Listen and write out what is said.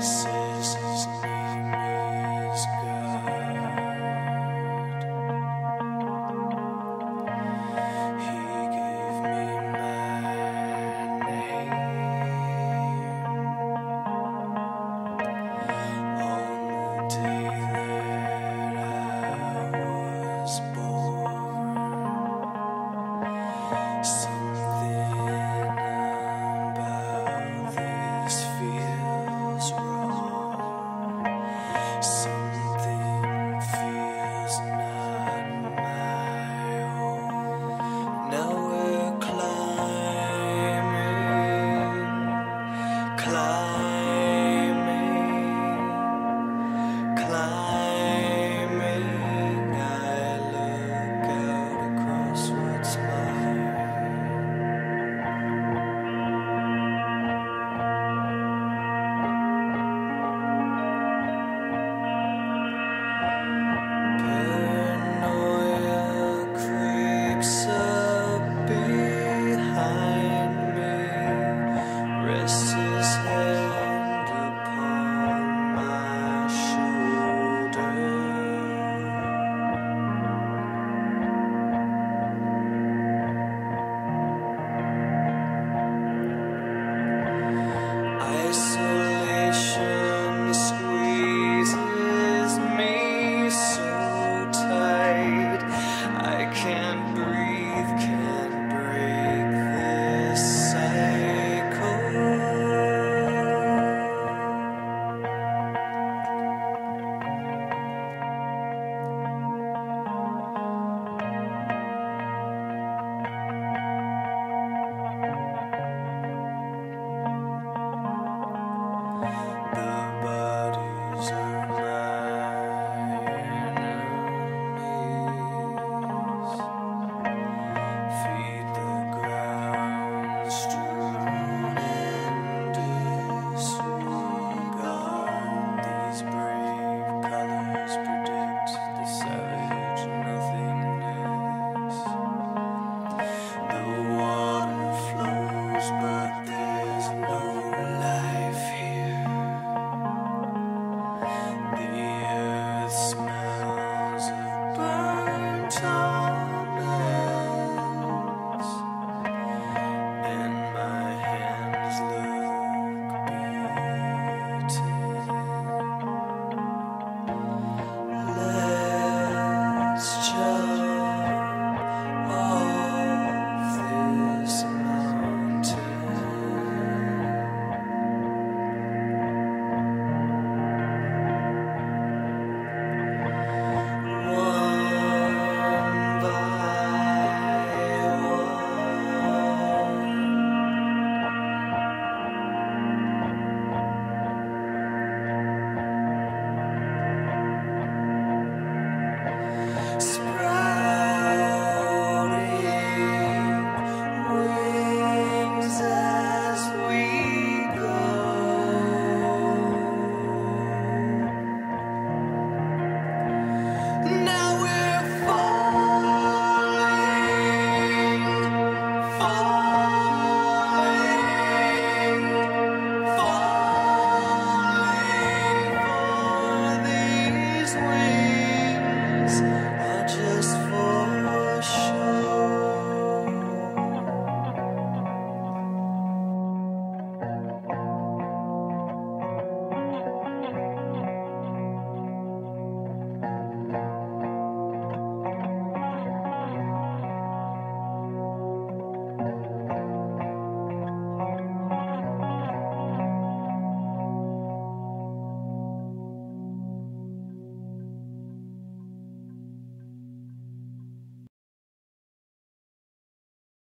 says his name is God. He gave me my name on the day that I was born. Something about this feels wrong. Something feels not my own. Now we're climbing, climbing. I look out across what's mine. Paranoia creeps up behind me, rests his hand upon my shoulder. Isolation squeezes me so tight. I can't breathe, can't break this cycle. The bodies of my enemies feed the ground, strewn in disregard. These brave colors predict the savage nothingness. The water flows, but there's no